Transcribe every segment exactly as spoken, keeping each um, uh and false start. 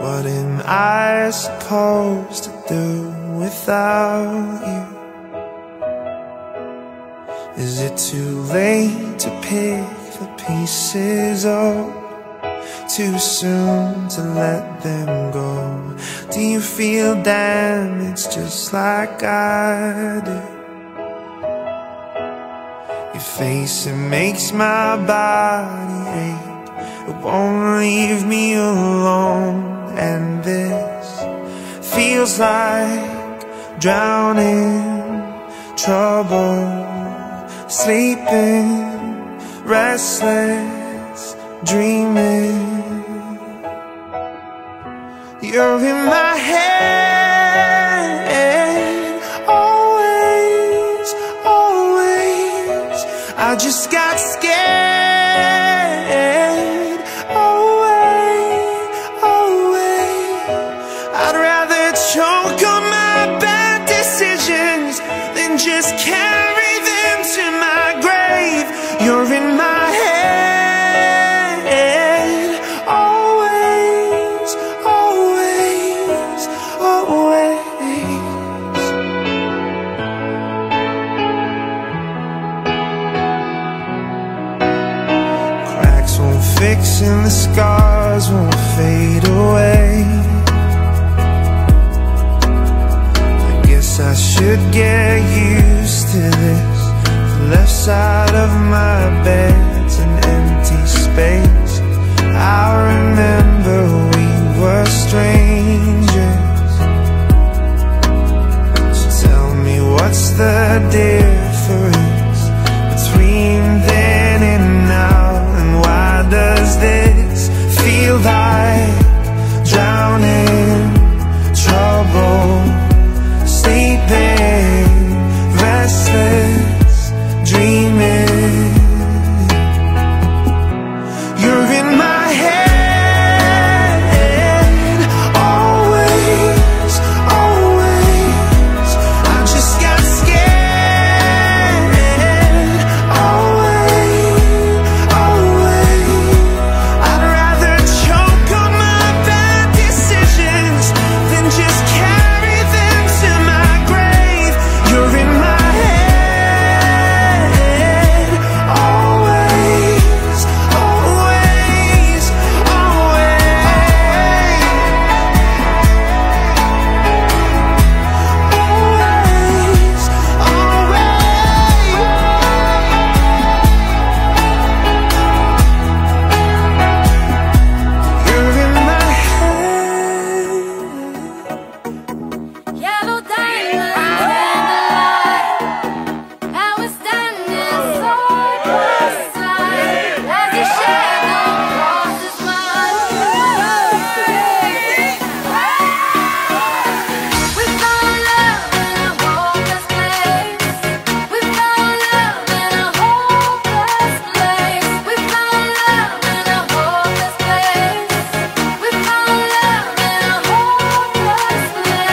What am I supposed to do without you? Is it too late to pick the pieces up? Too soon to let them go? Do you feel damaged just like I do? Your face, it makes my body ache. It won't leave me alone. And this feels like drowning, trouble, sleeping, restless, dreaming. You're in my head, always, always. I just got scared, away, away. I'd rather choke on my bad decisions than just carry them to my grave. You're in my head, always, always, always. Cracks won't fix and the scars won't fade away. I guess I should get used to this. The left side of my bed's an empty space. I remember we were strangers. So tell me, what's the difference between then and now? And why does this feel like drowning, trouble, sleeping, restless, dreaming? You're in my head, always, always. I just got scared, away, away. I'd rather choke on my bad decisions than just carry them to my grave. You're in my head, always, always, always, always. You're in my head. Yellow diamond candlelight, I was standing side by side as your shadow crosses mine. We found love in a hopeless place. We found love in a hopeless place. We found love in a hopeless place. We found love in a hopeless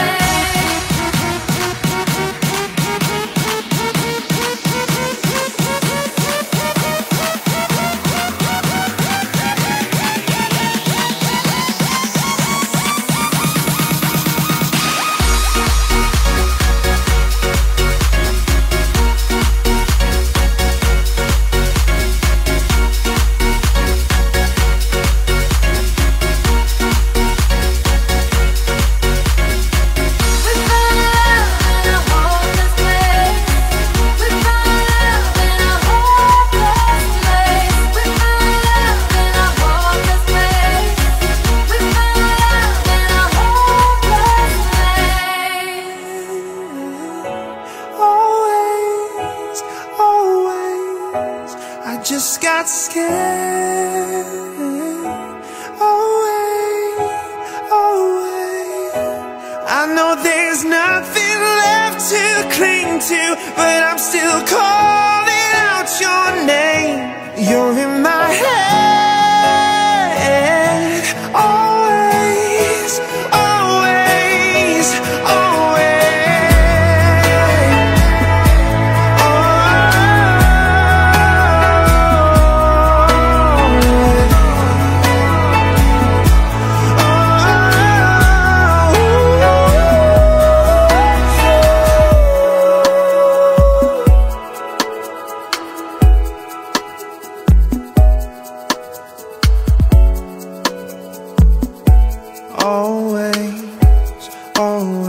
Always, always. I just got scared, away, away. I know there's nothing left to cling to, but I'm still calling out your name. You're in my head, always, always, always. Oh, always, always